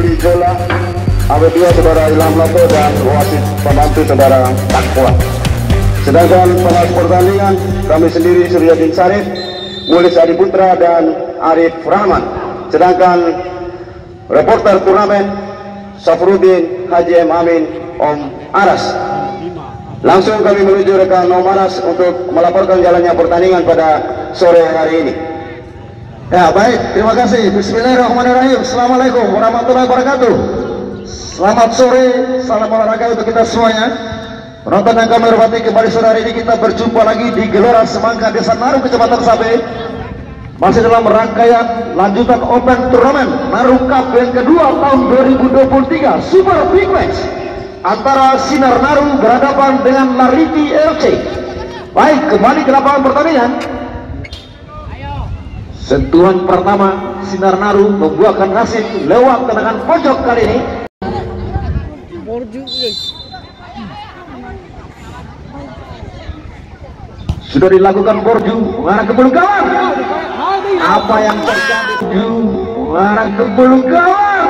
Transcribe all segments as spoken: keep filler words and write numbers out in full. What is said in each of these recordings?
Rudi Jola, awet dua saudara Ilham Lopo dan wasit pembantu saudara Takwa. Sedangkan pengawas pertandingan kami sendiri Suryadin Sarif, Mulis Adi Putra dan Arif Rahman. Sedangkan reporter turnamen Safrudin Haji M Amin Om Aras. Langsung kami menuju rekan Om Aras untuk melaporkan jalannya pertandingan pada sore hari ini. Ya baik, terima kasih. Bismillahirrahmanirrahim. Assalamualaikum warahmatullahi wabarakatuh. Selamat sore, salam olahraga untuk kita semuanya. Penonton yang kami hormati, kembali sore hari ini kita berjumpa lagi di Gelora Semangka Desa Naru, Kecamatan Sabe. Masih dalam rangkaian lanjutan Open Turnamen Naru Cup yang kedua tahun dua ribu dua puluh tiga, Super Big Match antara Sinar Naru berhadapan dengan Lariti F C. Baik, kembali ke lapangan pertandingan. Sentuhan pertama Sinar Naru membuahkan hasil lewat tendangan pojok kali ini. Sudah dilakukan borju mengarah ke bulu gawang. Apa yang terjadi? Borju mengarah ke bulu gawang.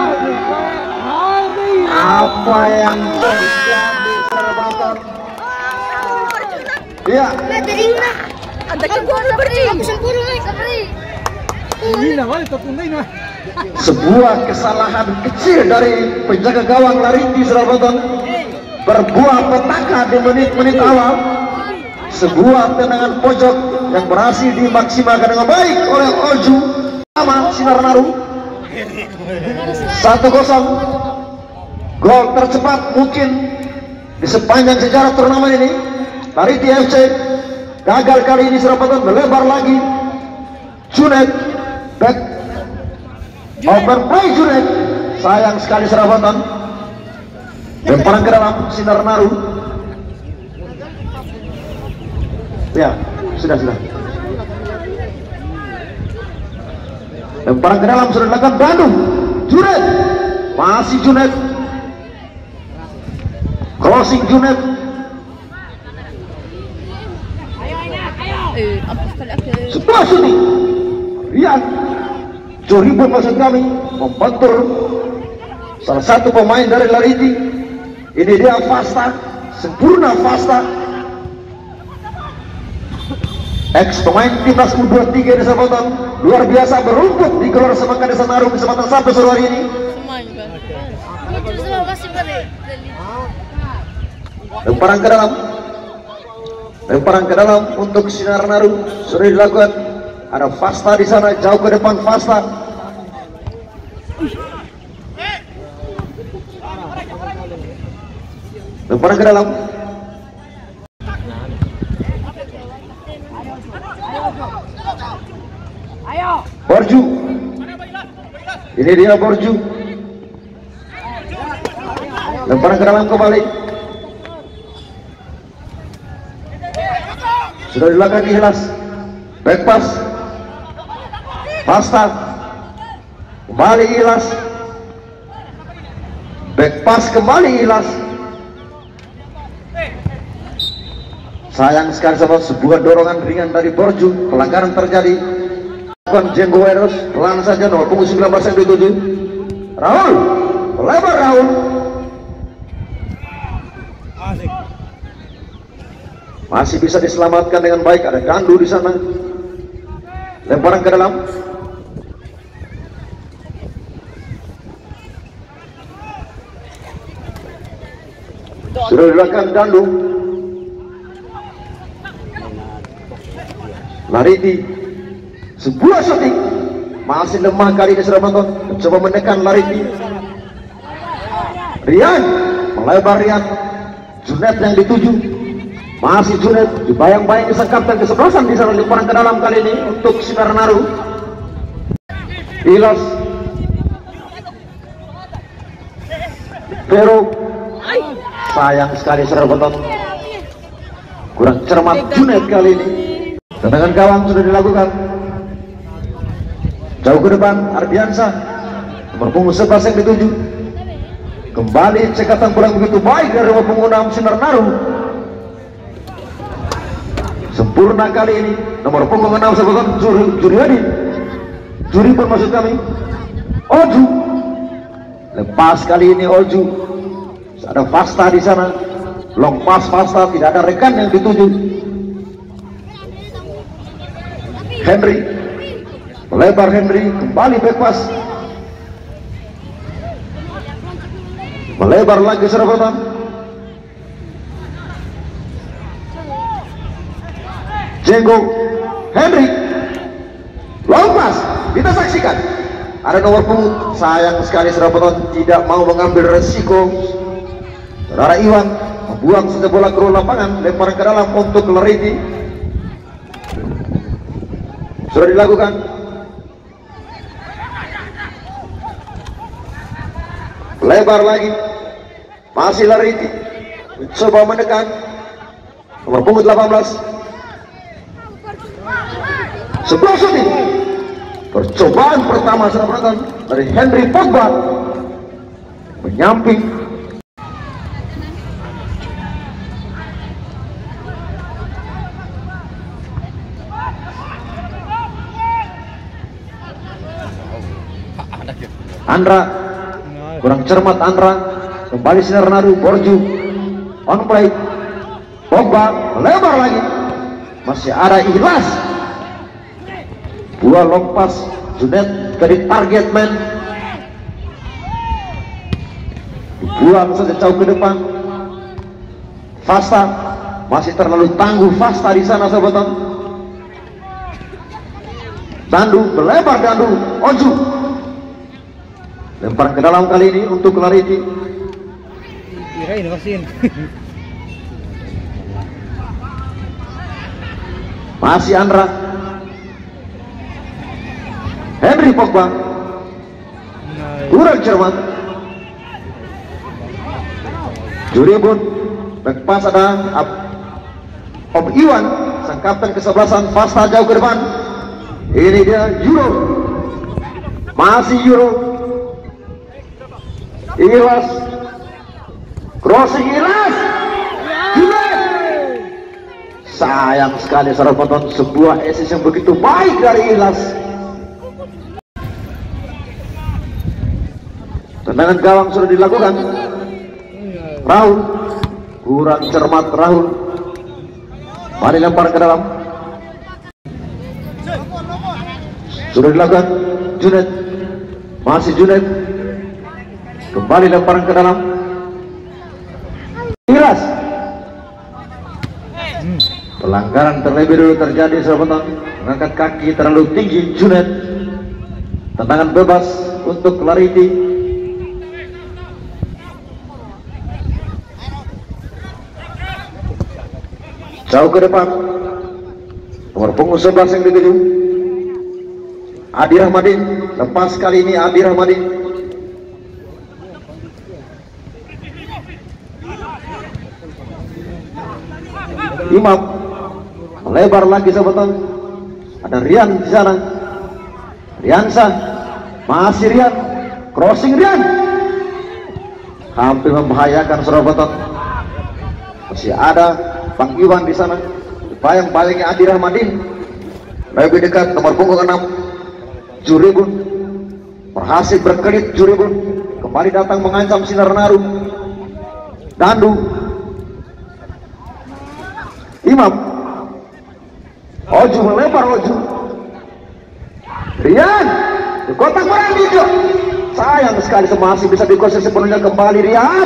Apa yang terjadi? Ya. Sebuah kesalahan kecil dari penjaga gawang Lariti Surabaya berbuah petaka di menit-menit awal. Sebuah tendangan pojok yang berhasil dimaksimalkan dengan baik oleh Oju sama Sinar Naru. Satu kosong. Gol tercepat mungkin di sepanjang sejarah turnamen ini. Lariti F C gagal kali ini. Surabaya melebar lagi. Junet back overplay Junet, sayang sekali Surabaya. Lemparan ke dalam Sinar Naru. Ya, sudah sudah. Lemparan ke dalam sudah dilakukan Bandung. Junet, masih Junet. Crossing Junet. Sebuah shooting. Rian Joribun maksud kami membentur salah satu pemain dari Lariti. Ini dia Fasta, sempurna Fasta, ex pemain timnas U dua puluh tiga Desa Potong, luar biasa berumput di Gelora Semangka Desa Naru Kecamatan Sabe sore hari ini. Lemparan ke dalam, lemparan ke dalam untuk Sinar Naru sudah dilakukan. Ada Fasta di sana, jauh ke depan Fasta. Lemparan ke dalam. Borju. Ini dia Borju. Lemparan ke dalam kembali. Sudah dilakukan Ikhlas. Back pass. Fasta. Kembali Ikhlas. Back pass kembali Ikhlas. Sayang sekali sama sebuah dorongan ringan dari Borju. Pelanggaran terjadi. Jenggo Eros pelan saja nomor punggung sembilan belas yang dituju. Raul lebar Raul. Masih bisa diselamatkan dengan baik. Ada Gandu di sana. Lemparan ke dalam. Sudah dilakukan Gandu. Lariti. Sebuah shooting. Masih lemah kali ini Surabaya. Coba menekan Lariti. Rian melebar Rian. Junet yang dituju. Masih Junet. Dibayang-bayang disangkapkan kesebelasan di sana. Lemparan ke dalam kali ini untuk Sinar Naru. Ilas. Pero sayang sekali Surabaya. Kurang cermat Junet kali ini. Tendangan gawang sudah dilakukan. Jauh ke depan Ardiansa, nomor punggung sebelas yang dituju. Kembali cekatan kurang begitu baik dari nomor punggung enam Sinar Naru. Sempurna kali ini nomor punggung enam sebagai Juri Juri Hadi. Juri pun maksud kami. Oju Lepas kali ini Oju, ada Fasta di sana, long pass Fasta, tidak ada rekan yang dituju. Henry, melebar Henry, kembali back pass, melebar lagi serobotan. Jenggo, Henry, long pass, kita saksikan. Ada nomor punggung, sayang sekali serobotan tidak mau mengambil resiko. Saudara Iwan membuang saja bola ke lapangan, lempar ke dalam untuk Clarity. Sudah dilakukan. Lebar lagi, masih Clarity mencoba mendekat. Nomor punggung delapan belas, sebelah shooting. Percobaan pertama serangan dari Henry Pogba, menyamping. Andra kurang cermat, Andra kembali sinar nadu. Borju on play, Pogba melebar lagi, masih ada Ikhlas. Dua long pass, Junet dari target man, dibuang saja jauh ke depan. Fasta masih terlalu tangguh, Fasta di sana sahabat. Dandu melebar, Dandu Oju lempar ke dalam kali ini untuk Clarity. Kirain wasin. Masih Andra, Henry Pogba kurang cermat. Juribun back pass, ada Om Iwan sang kapten kesebelasan. Fasta jauh ke depan. Ini dia Euro, masih Euro. Ikhlas, crossing Ikhlas, sayang sekali saudara penonton, sebuah assist yang begitu baik dari Ikhlas. Tendangan gawang sudah dilakukan. Rahul kurang cermat, Rahul mari lempar ke dalam. Sudah dilakukan. Junet, masih Junet, kembali lemparan ke dalam. Ikhlas, pelanggaran terlebih dulu terjadi sahabat. Mengangkat kaki terlalu tinggi Junet. Tendangan bebas untuk Clarity. Jauh ke depan, nomor punggung sebelas yang dituju Adi Rahmadin. Lepas kali ini Adi Rahmadin, Imam melebar lagi sahabat. Ada Rian di sana, Riansa, masih Rian, crossing Rian, hampir membahayakan sahabat. Masih ada Bang Iwan di sana, bayang-bayangnya Adi Rahmadin lebih dekat. Nomor punggung enam Juribun berhasil berkelit. Juribun kembali datang mengancam sinar naru. Dandu, Imam, Oju melebar. Oju, Rian di kotak barang hijau, sayang sekali masih bisa dikuasai sepenuhnya kembali Rian.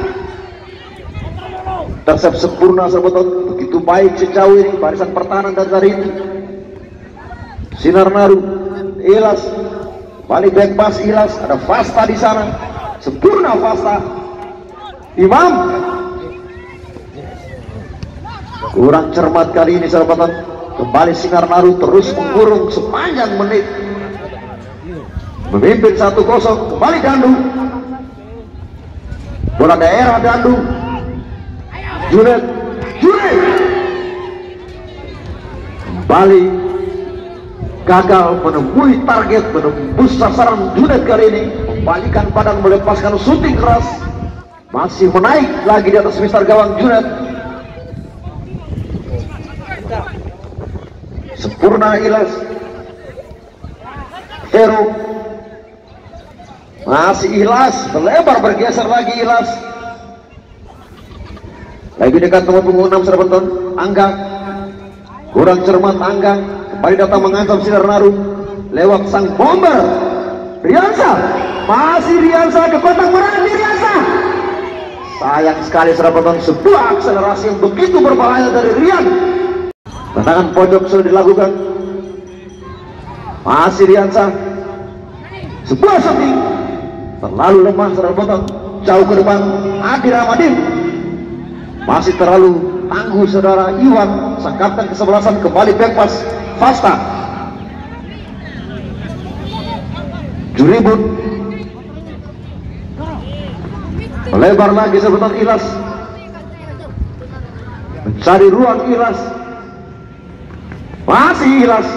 Tersep sempurna sahabat, begitu baik sejauh ini barisan pertahanan dari hari ini. Sinar naru, Ikhlas, balik back pass Ikhlas, ada Fasta di sana, sempurna Fasta. Imam kurang cermat kali ini sahabat. Kembali sinar naru terus mengurung sepanjang menit, memimpin satu kosong. Kembali Dandu, bola daerah Dandu. Junet, Junet kembali gagal menemui target, menembus sasaran. Junet kali ini membalikan badan, melepaskan shooting keras, masih menaik lagi di atas mister gawang Junet. Sempurna Ikhlas. Vero Masih Ikhlas, melebar bergeser lagi Ikhlas. Lebih dekat nomor punggung enam Serpenton, Angga. Kurang cermat Angga, kembali datang mengancam Sinar Naru. Lewat sang bomber Riansa, masih Riansa ke kotak berani Riansa. Sayang sekali Serpenton, sebuah akselerasi yang begitu berbahaya dari Rian. Tendangan pojok sudah dilakukan. Masih Riansa, sebuah shooting terlalu lemah Serpenton, jauh ke depan Adi Rahmadin. Masih terlalu tangguh saudara Iwan, sang kapten kesebelasan, kembali backpass Fasta. Juribun melebar lagi Serpenton. Ikhlas mencari ruang, Ikhlas masih Ikhlas.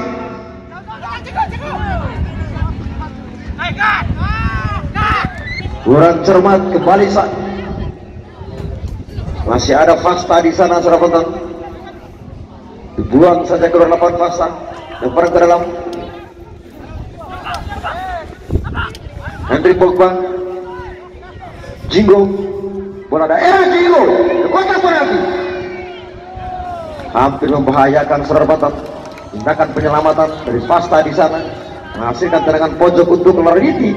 Kurang cermat, kembali saat masih ada Fasta di sana Serpenton. Dibuang saja keluar lapangan Fasta, lempar ke dalam. Henry Pogba, Jingo, bola daerah Jingo, ke kotak penalti. Hampir membahayakan Serpenton. Tindakan penyelamatan dari Fasta di sana menghasilkan tendangan pojok untuk Lariniti.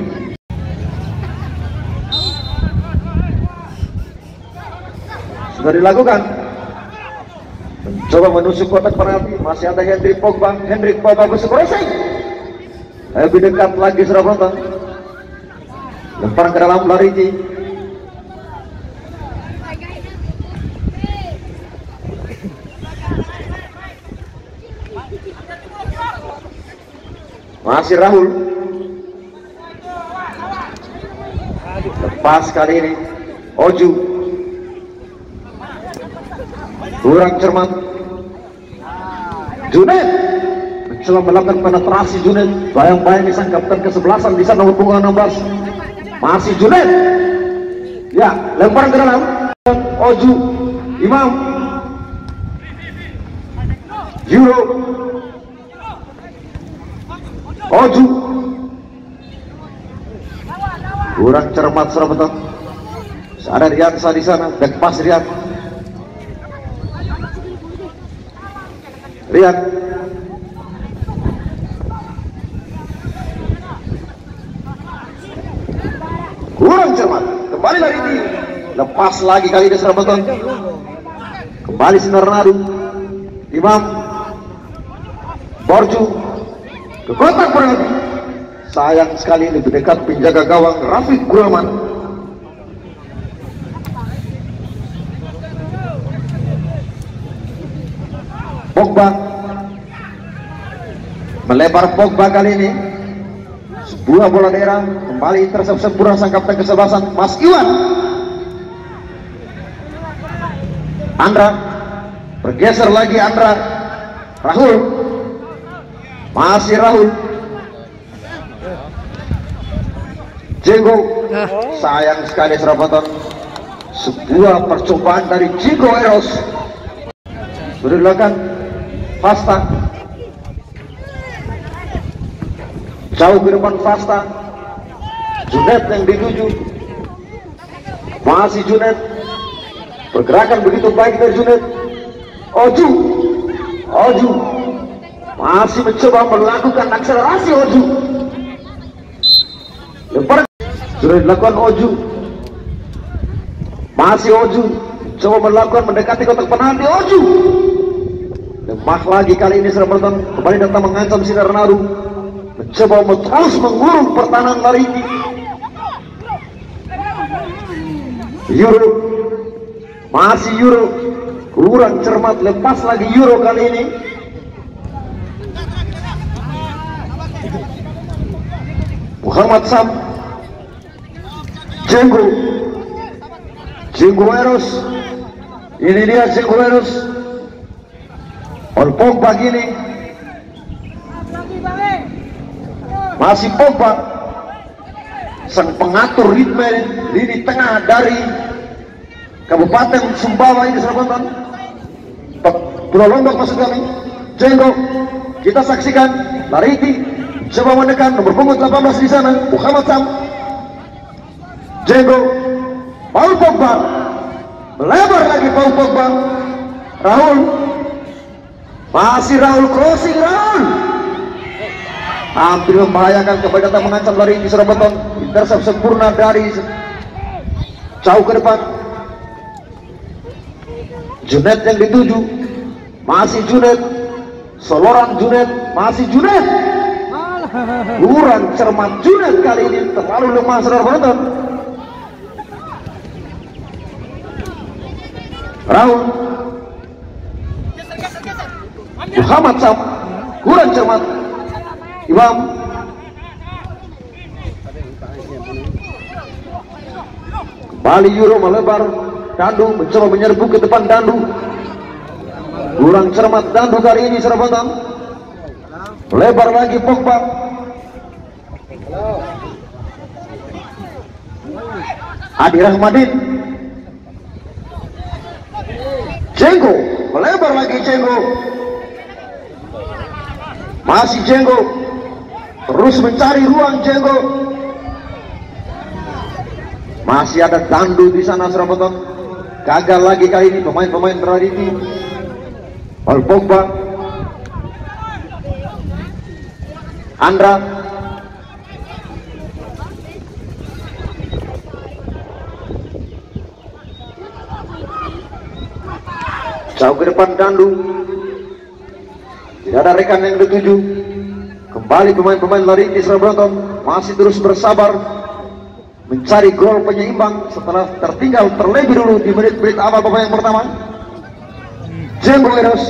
Sudah dilakukan, mencoba menusuk kotak penalti. Masih ada Henry Pogba, Henry Pogba bersekrosing. Lebih dekat lagi Serpenton. Lempar ke dalam Lariniti. Masih Rahul. Lepas kali ini Oju. Kurang cermat Junet, mencoba melakukan penetrasi Junet. Bayang-bayang di sang kapten kesebelasan di sana nomor punggung enam belas. Masih Junet. Ya, lempar ke dalam Oju. Imam Euro. Oju. Kurang cermat Serpenton. Ada Riansa di sana, back pass Rian. Rian. Kurang cermat, kembali lari di lepas lagi kali ini Serpenton. Kembali Sinar Naru. Imam Borju ke kotak penalti. Sayang sekali lebih dekat penjaga gawang Rafiq Guraman. Pogba melebar, Pogba kali ini sebuah bola daerah kembali intercept sempurna sang kapten kesebelasan Mas Iwan. Andra bergeser lagi, Andra. Rahul, masih Rahul. Jingo, sayang sekali Serpenton. Sebuah percobaan dari Jingo Eros. Sudah dilakukan Fasta. Jauh ke depan Fasta. Junet yang dituju. Masih Junet. Pergerakan begitu baik dari Junet. Oju. Oju masih mencoba melakukan akselerasi. Oju lempar. Sudah dilakukan Oju. Masih Oju coba melakukan mendekati kotak penalti. Oju lemah lagi kali ini Serpenton. Kembali datang mengancam Sinar Naru. Mencoba terus mengurung pertahanan lari ini. Euro, masih Euro. Kurang cermat, lepas lagi Euro kali ini. Muhammad Sam, Jenggo, Jenggo Eros. Ini dia Jenggo Eros. Ol Pogba gini. Masih Pogba, sang pengatur ritme lini tengah dari Kabupaten Sumbawa ini Serpenton. Pulau Lombok maksud kami. Jenggo, kita saksikan Lariti coba menekan nomor punggung delapan belas di sana, Muhammad Sam. Jenggo, Paul Pogba, melebar lagi Paul Pogba, Raul, masih Raul crossing Raul, hampir membahayakan kepada datang mengancam lari di Surabeton, intercept sempurna dari jauh ke depan. Junet yang dituju, masih Junet, soloran Junet, masih Junet, kurang cermat Junet kali ini, terlalu lemah saudara penonton. Raul, Muhammad Sam, kurang cermat. Imam, kembali Euro melebar. Dandu mencoba menyerbu ke depan. Dandu kurang cermat. Dandu kali ini serabatan. Lebar lagi Pogba. Adi Rahmadin, Jenggo, melebar lagi Jenggo, masih Jenggo, terus mencari ruang Jenggo, masih ada Dandu di sana serabatan. Gagal lagi kali ini pemain-pemain Raditi. Paul Pogba, Andra, jauh ke depan Dandu, tidak ada rekan yang dituju. Kembali pemain-pemain Lariti Surabeton masih terus bersabar mencari gol penyeimbang setelah tertinggal terlebih dulu di menit-menit awal babak yang pertama. Jenggo Eros,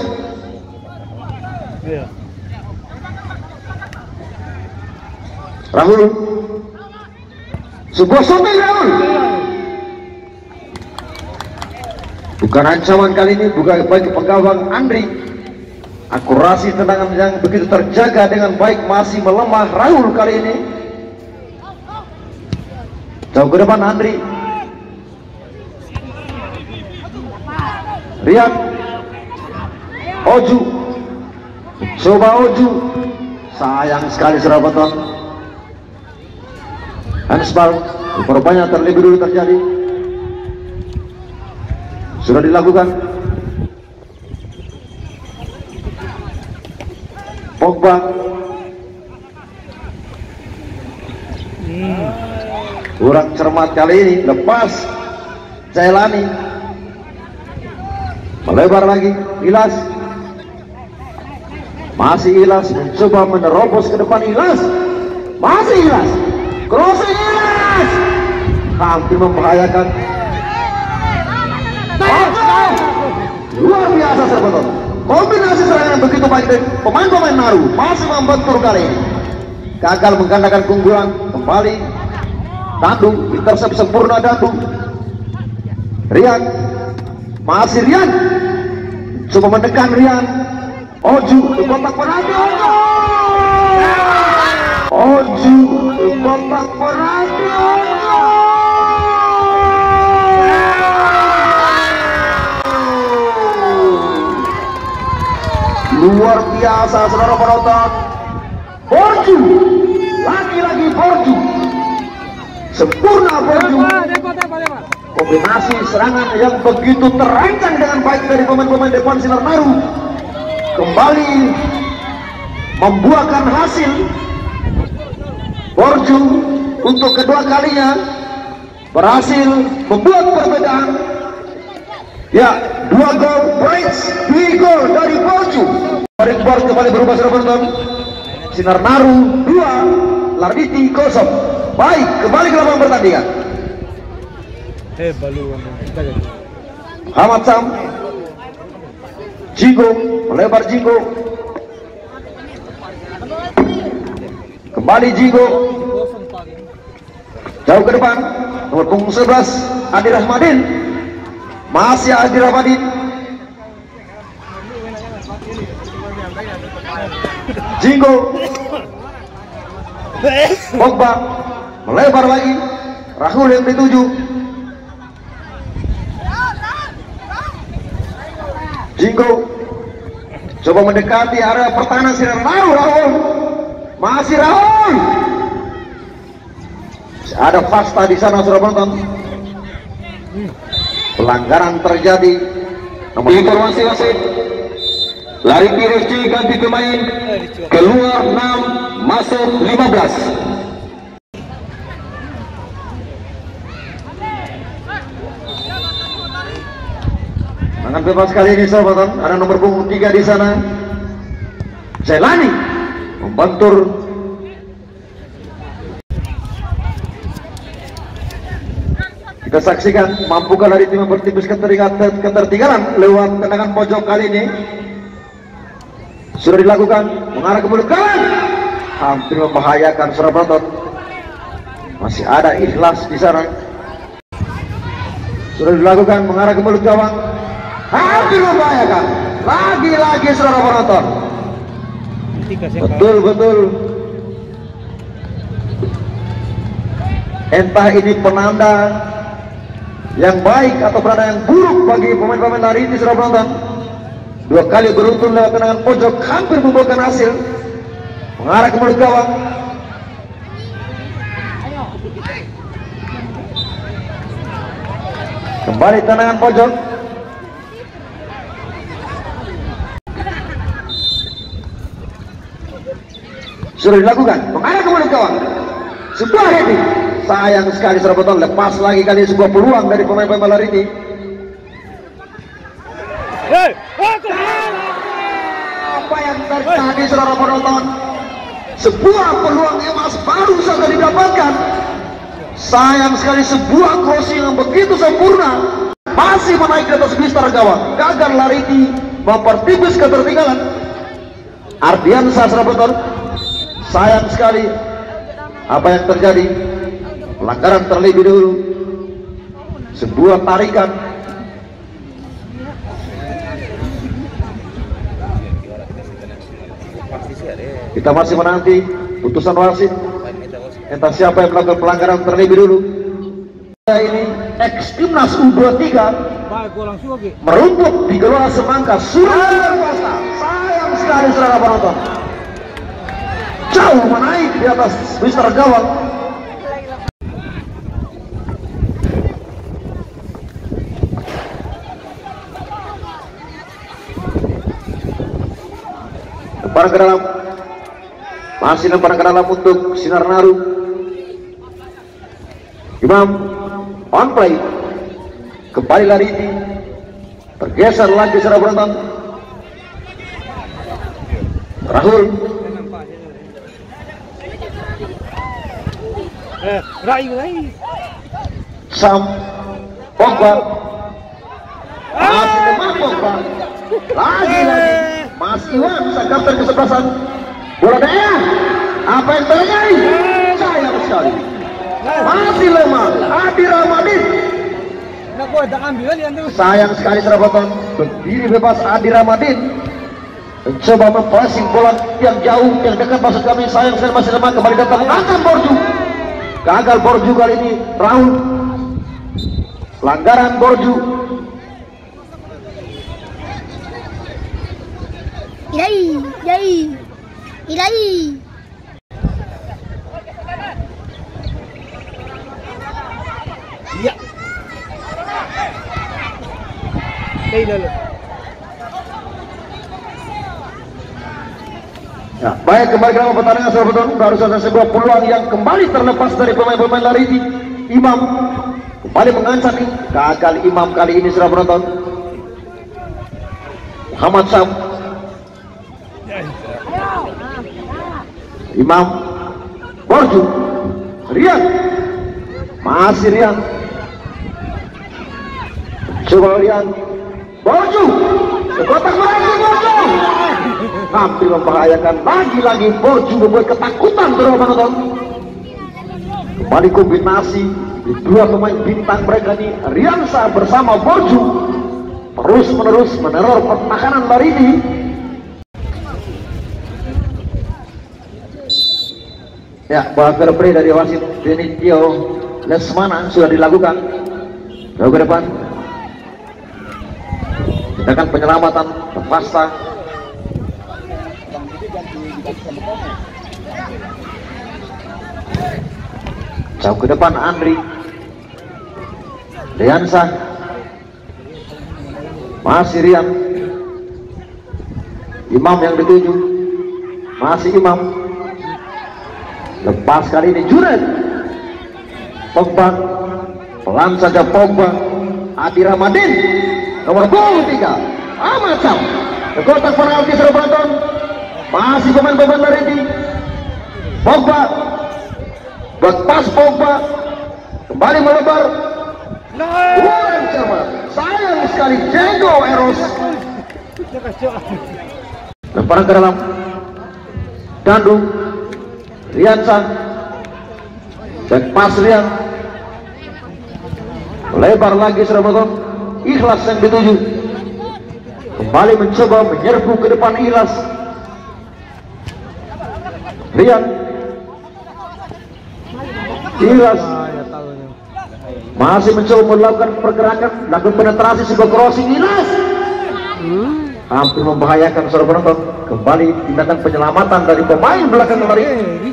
Rahul, sebuah shooting Rahul, bukan ancaman kali ini, bukan bagi penggawang Andri. Akurasi tendangan yang begitu terjaga dengan baik, masih melemah Rahul kali ini. Jauh ke depan Andri, Riyad, Oju, coba Oju, sayang sekali Surabeton. Handball rupanya terlebih dulu terjadi, sudah dilakukan. Pogba, hmm. kurang cermat kali ini, lepas Jailani, melebar lagi Ilas, masih Ilas mencoba menerobos ke depan. Ilas, masih Ilas, crossing Ilas, hampir membahayakan. Oh, luar biasa Surabeton, kombinasi serangan yang begitu baik dari pemain-pemain Naru, masih membentur kali ini, gagal menggandakan keunggulan. Kembali Dandu, intercept sempurna Dandu. Rian, masih Rian, coba menekan Rian. Oju di kotak penalti. Oju di kotak penalti. Luar biasa saudara penonton. Borju, lagi-lagi Borju, sempurna Borju. Kombinasi serangan yang begitu terancang dengan baik dari pemain-pemain depan Sinar Naru, kembali membuahkan hasil. Borju untuk kedua kalinya berhasil membuat perbedaan. Ya, dua gol brace, dua gol dari Borju. Dari Borju kembali berubah saudara penonton. Sinar Naru dua, Larditi kosong. Baik, kembali ke lapangan pertandingan. Eh, balu Muhammad Sam, Jinggo, melebar Jinggo, kembali Jinggo, jauh ke depan, nomor punggung sebelas Adi Rahmadin, masih Adi Rahmadin, Jinggo, Pogba, melebar lagi, Rahul yang dituju, Jinggo, coba mendekati area pertahanan Sinar Naru. Rahul, masih Rahul, Ada Fasta di sana, sudah penonton. Pelanggaran terjadi. Nomor Informasi wasit, lari kiri C ganti pemain, keluar enam, masuk lima belas. Tangan bebas kali ini, sahabat. Ada nomor punggung tiga di sana. Celani membantur. Kita saksikan, mampukah dari tim bertipis ketertinggalan lewat tendangan pojok kali ini. Sudah dilakukan, mengarah ke mulut kawan, hampir membahayakan seorang penonton. Masih ada Ikhlas di sana. Sudah dilakukan, mengarah ke mulut gawang, hampir membahayakan. Lagi-lagi seorang penonton. Betul-betul. Entah ini penanda yang baik atau penanda yang buruk bagi pemain-pemain lari ini, sudah penonton. Dua kali beruntun lewat tendangan pojok, hampir membuahkan hasil. Mengarah ke mulut gawang. Kembali tendangan pojok. Sudah dilakukan, mengarah ke mulut gawang. Sebuah heading. Sayang sekali, sudah penonton, lepas lagi kali sebuah peluang dari pemain-pemain lari ini. Apa yang terjadi, saudara penonton? Sebuah peluang emas baru saja didapatkan. Sayang sekali, sebuah crossing yang begitu sempurna masih menaik ke atas bistar gawang. Gagal lari ini mempertipis ketertinggalan. Ardiansa, saudara penonton. Sayang sekali, apa yang terjadi? Pelanggaran terlebih dahulu. Sebuah tarikan. Kita masih menanti putusan wasit. Entah siapa yang melakukan pelanggaran terlebih dulu. Ini ex timnas U dua puluh tiga merumput di Gelora Semangka, Surabaya. Sayang sekali, saudara penonton. Jauh menaik di atas bistar gawang. Lempar ke dalam, masih lempar ke dalam untuk Sinar Naru. Imam on play, kembali lari ini, tergeser lagi secara berontak. Rahul, Sam, Pogba, masih lemah Pogba, lagi-lagi. Mas Iwan, sang kapten kesebelasan. Bola daerah. Apa yang terjadi? Sayang sekali. Masih lemah. Adi Ramadhin. Sayang sekali, sahabat. Berdiri bebas Adi Ramadhin. Mencoba mempressing bola yang jauh, yang dekat maksud kami. Sayang sekali, masih lemah. Kembali datang mengangkat Borju. Gagal Borju kali ini. Raul. Pelanggaran Borju. Ilahi, ilahi, ilahi. Iya. Hei lalu. Ya, baik, kembali ke dalam pertandingan, sahabat. Baru saja sebuah peluang yang kembali terlepas dari pemain-pemain lari ini. Imam kembali mengancam nih. Gagal Imam kali ini, sudah penonton. Muhammad Sam. Imam, Borju, Rian, masih Rian. Coba Rian, Borju, sekotak lagi Borju. Hampir membahayakan, lagi-lagi Borju membuat ketakutan terhadap penonton. Kembali kombinasi di dua pemain bintang mereka ini, Riansa bersama Borju, terus menerus meneror pertahanan lari ini. Ya, bola fair play dari wasit Denitio Lesmana sudah dilakukan. Jauh ke depan. Tindakan penyelamatan Fasta. Jauh ke depan Andri Riansa, masih Rian. Imam yang dituju, masih Imam. Lepas kali ini Junet Pogba, pelan saja Pogba. Adi Rahmadin nomor dua puluh tiga Ahmad Sam ke kotak penalti sudah penonton. Masih pemain-pemain dari ini Pogba, lepas Pogba kembali melebar. Kurang cermat, sayang sekali Diego Eros. Lemparan ke dalam Dandu Riansa, back pass Rian, lebar lagi sudah menonton. Ikhlas yang dituju, kembali mencoba menyerbu ke depan Ikhlas. Rian, Ikhlas masih mencoba melakukan pergerakan, lakukan penetrasi sebuah crossing. Ikhlas hampir membahayakan saudara penonton. Kembali tindakan penyelamatan dari pemain belakang lari.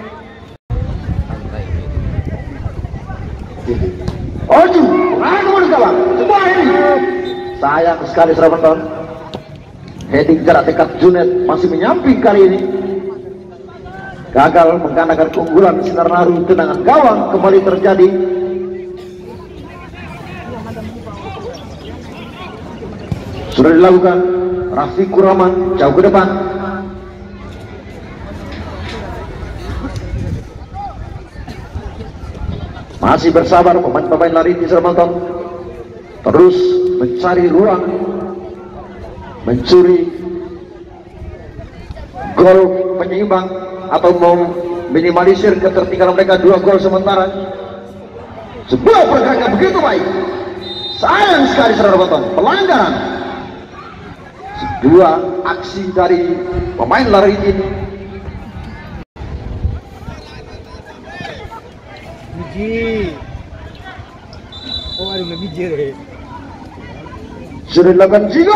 Oju, langsung ke gawang. Semua ini sayang sekali saudara penonton. Heading jarak dekat Junet masih menyamping kali ini. Gagal menggandakan keunggulan Sinar Naru. Tendangan gawang kembali terjadi. Sudah dilakukan. Rafikur Rahman jauh ke depan. Masih bersabar pemain-pemain lari di Sermonton, terus mencari ruang, mencuri gol penyeimbang atau mau minimalisir ketertinggalan mereka dua gol sementara. Sebuah pergerakan begitu baik. Sayang sekali saudara penonton, pelanggaran. Dua aksi dari pemain lari ini. Biji. Oh, ada biji deh. Sudah dilakukan Jigo.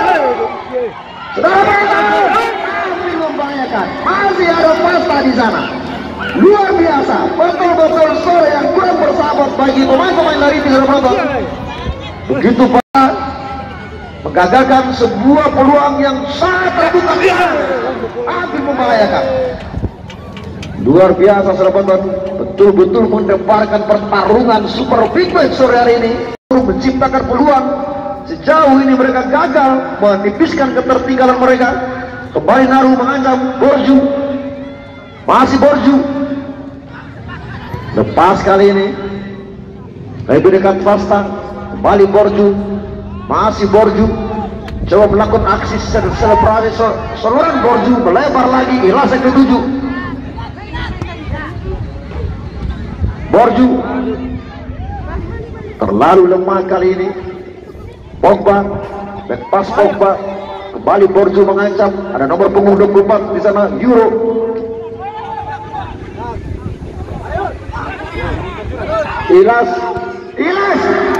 Selamat. Masih membahayakan. Masih ada pasta di sana. Luar biasa. Betul-betul sore yang kurang bersahabat bagi pemain-pemain lari di dalam penonton. Begitu Pak, menggagalkan sebuah peluang yang sangat terbuka, hampir membahayakan. Luar biasa sahabat, betul-betul mendebarkan pertarungan super big match sore hari ini, menciptakan peluang. Sejauh ini mereka gagal menipiskan ketertinggalan mereka. Kembali Naru mengancam Borju, masih Borju. Lepas kali ini lebih dekat Fasta, kembali Borju. Masih Borju coba melakukan aksi selebrasi seluruh Borju, melebar lagi. Ikhlas yang ketujuh Borju terlalu lemah kali ini. Pogba, lepas Pogba, kembali Borju mengancam. Ada nomor punggung dua puluh empat di sana, Euro. Ikhlas, Ikhlas.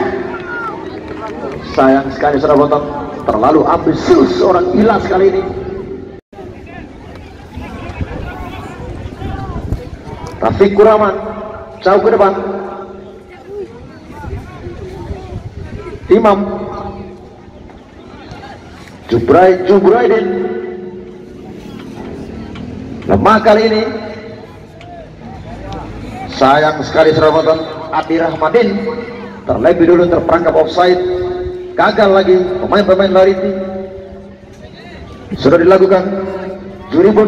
Sayang sekali saudara penonton, terlalu ambisius orang Ikhlas kali ini. Rafikur Rahman jauh ke depan. Imam Jubrai Jubraidin lemah kali ini. Sayang sekali saudara penonton, Adi Rahmadin terlebih dulu terperangkap offside. Gagal lagi pemain-pemain lari ini. Sudah dilakukan Juribun,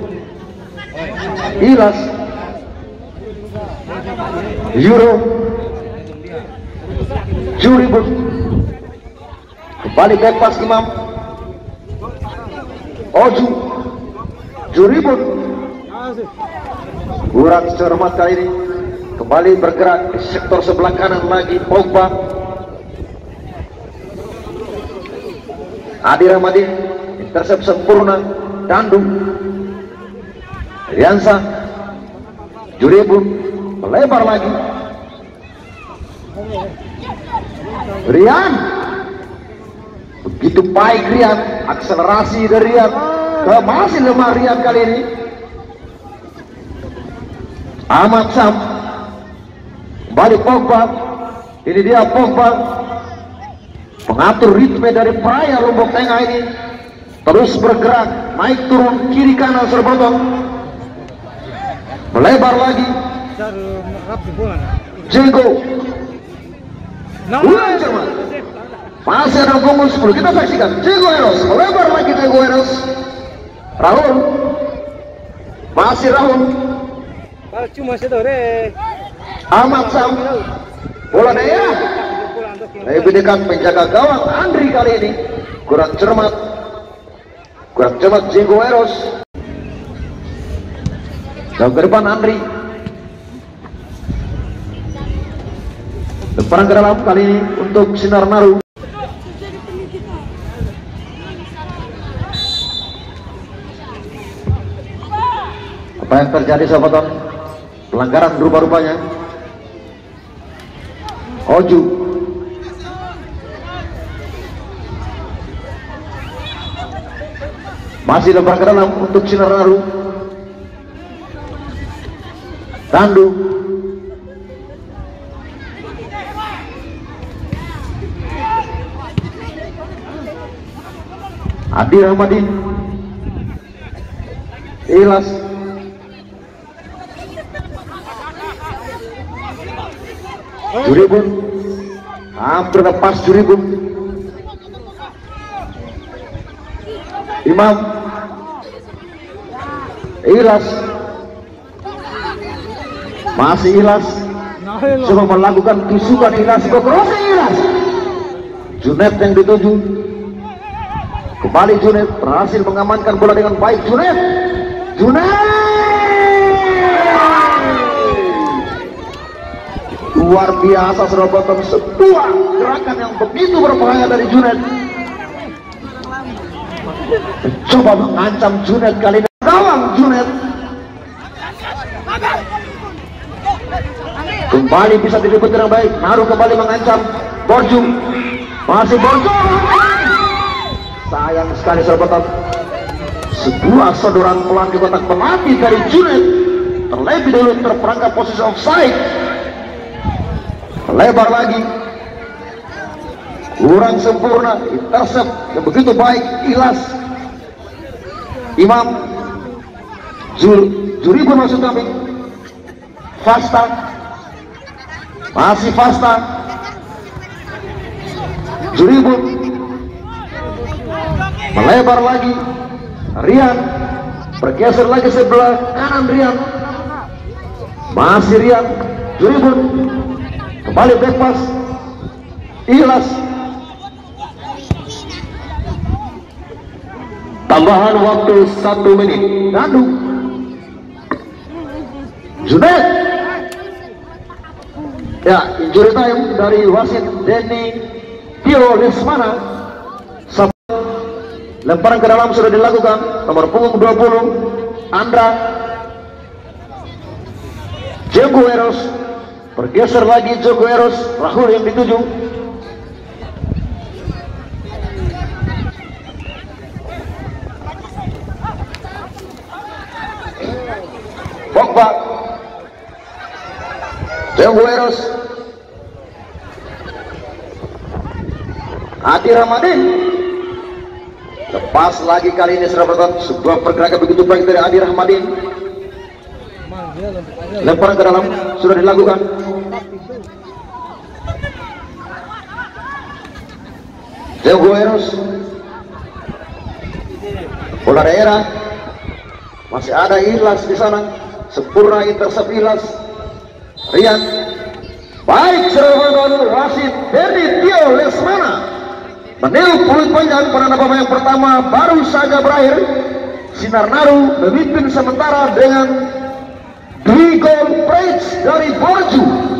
Ikhlas, Euro, Juribun, kembali back pass Imam, Oju, Juribun, kurang cermat kali ini. Kembali bergerak di sektor sebelah kanan lagi Pogba. Adi Rahmadin intersep sempurna. Dandu, Riansa, Juribun melebar lagi. Rian, begitu baik Rian, akselerasi dari Rian. Ke masih lemah Rian kali ini. Ahmad Sam Kembali Pogba. Ini dia Pogba, pengatur ritme dari peraya Lombok Tengah ini. Terus bergerak, naik turun kiri kanan serbotong, melebar lagi. Diego ulang Jerman, masih ada punggung sepuluh. Kita saksikan Diego Eros, melebar lagi Diego Eros. Raul, masih Raul. Ahmad Sam, bola daerah lebih dekat penjaga gawang Andri kali ini. Kurang cermat, kurang cermat Diego Eros. Jauh ke depan Andri, depan ke dalam kali ini untuk Sinar Naru. Apa yang terjadi sahabat? Pelanggaran rupa-rupanya. Oju masih lempar ke dalam untuk Sinar Naru. Tandu Adi Rahmadin, Ilas, Juribun, hampir lepas Juribun. Imam, Ilas, masih Ilas, coba melakukan tusukan Ilas ke cross Ilas. Junet yang dituju, kembali Junet berhasil mengamankan bola dengan baik. Junet, Junet. Luar biasa serobotan, sebuah gerakan yang begitu berbahaya dari Junet. Coba mengancam Junet kali ini. Gawang Junet kembali bisa diliput dengan baik. Naru kembali mengancam Borju, masih Borju. Sayang sekali serobotan, sebuah sodoran pelan di kotak penalti dari Junet. Terlebih dahulu terperangkap posisi offside. Lebar lagi, kurang sempurna, intercept yang begitu baik. Ilas, Imam, Jur, Juribun maksud kami. Fasta, masih Fasta, Juribun, melebar lagi. Rian, bergeser lagi sebelah kanan Rian, masih Rian. Juribun, kembali back pass. Ilas, tambahan waktu satu menit. Tandu, Junet. Ya, injury time dari wasit Denny Tio Lesmana. Lemparan ke dalam sudah dilakukan. Nomor punggung dua puluh Andra. Diego Eros, bergeser lagi Diego Eros. Rahul yang dituju. Pogba, Diego Eros, Adi Rahmadin. Lepas lagi kali ini sebuah sebuah pergerakan begitu baik dari Adi Rahmadin. Lemparan ke dalam sudah dilakukan. Diego Eros, bola daerah, masih ada Ilas di sana. Sempurna intercept Ilas. Rian, baik serangan wasit Denny Tio Lesmana meniup peluit panjang pada babak yang pertama baru saja berakhir. Sinar Naru memimpin sementara dengan dua gol Preds dari Borju.